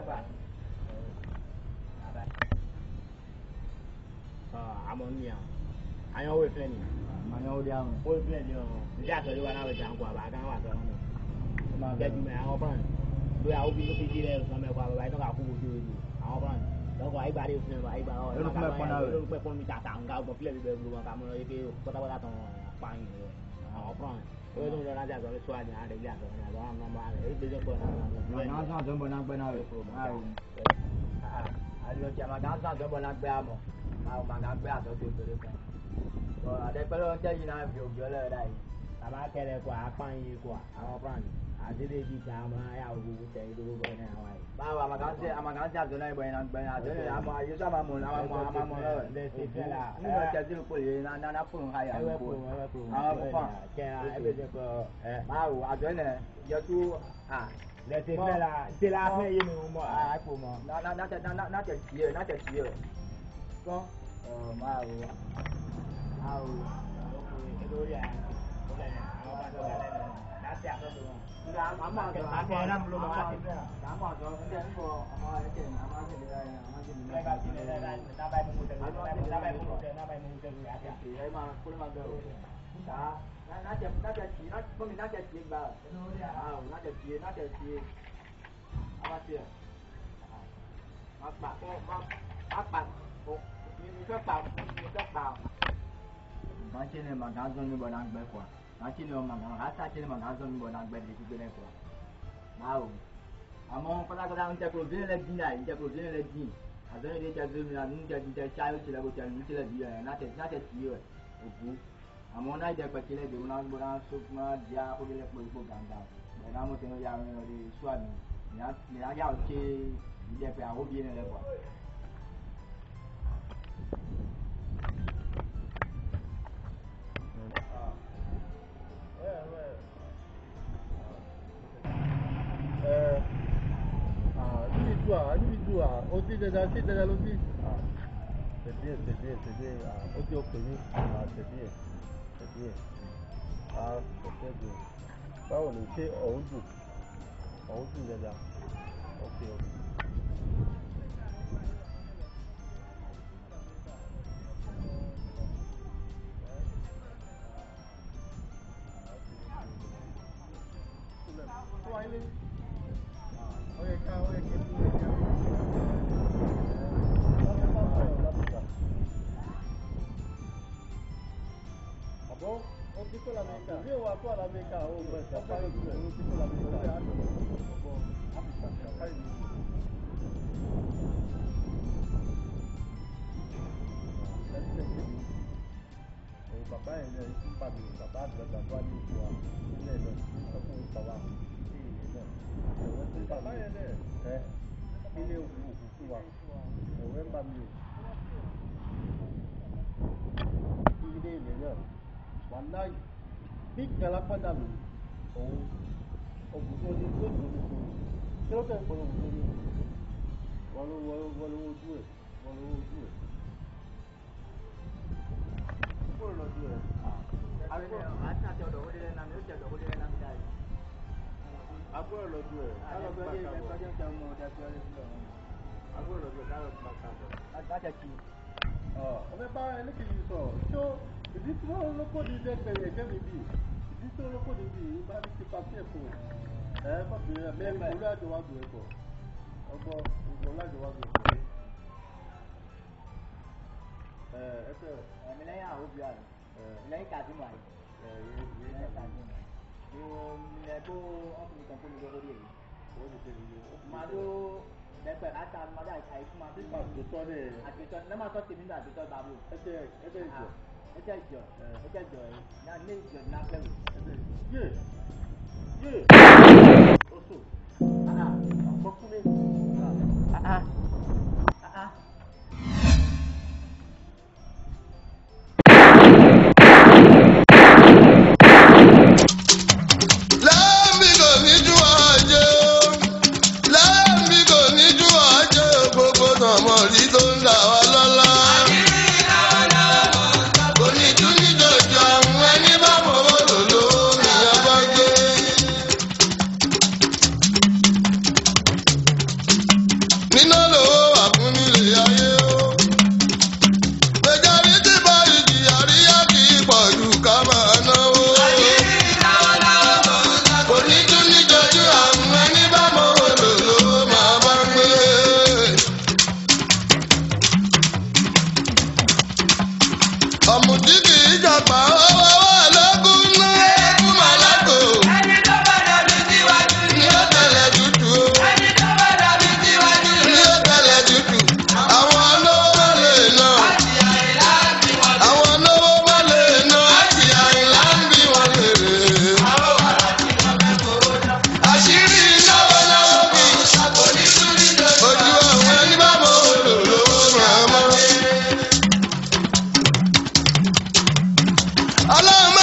Ammonia. I always plenty. I know the arm. Always plenty. That's what you want to jump over. I can't want to get you my open. Do I hope you look at it? Some of our I don't have to do it. Our brand. Don't go. I buy it. I buy all. Don't pay for me. That I'm going to play with the blue. I'm going to give you. But I was on fine. Our brand. We don't know that I'm going to swag and the gas. I'm not bad. It's been for I'm not going to be I don't have my dance on the Bonagamo. Now, my grandpa will do it. Well, they better tell you now if you're right. I'm not telling you, I find you, our brand. I did it, I will say, do it now. Now, I'm going to say, the neighbor and I'm going to say, I'm going to say, I'm going to say, let's say, till I pay you more. I put more. Not a year, not a year. Go, my I'm on idea, but you let not go down so much. Yeah, who will let me go down. But I'm not going to swag. Not out, you get I will be in a level. Aussi des acides de l'outil. C'est bien. Aussi au premier. C'est bien. C'est bien. Ça, on est chez Oudou déjà. Ok. níná lówó wà fún nílé ayé o. gbẹ̀gàrí tí bá ìjì àríyá kì í pọ̀ jù ká máa náwó. kò ní tún níjọjú àwọn ẹni bá mọ òdòdó máa bá gbé. ọ̀mùtí kì í jàpá owó wà lógún náà fún màlákò. ní ó tẹ̀lé tútù o. ní ó tẹ̀lé tútù. àwọn olówó má lè ná. àwọn olówó má lè ná. àti àìlá ń bí wọn lè rè. àṣírí náwó náwó bí. ojú àwọn ẹni bá mọ òdòdó máa mọ́. ọlọ́run